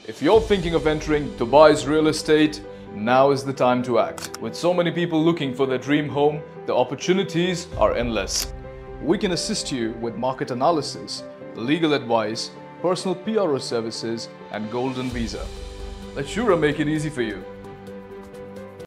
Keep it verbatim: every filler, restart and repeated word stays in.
If you're thinking of entering Dubai's real estate, now is the time to act. With so many people looking for their dream home, the opportunities are endless. We can assist you with market analysis, legal advice, personal P R O services, and golden visa. Let Shuraa make it easy for you.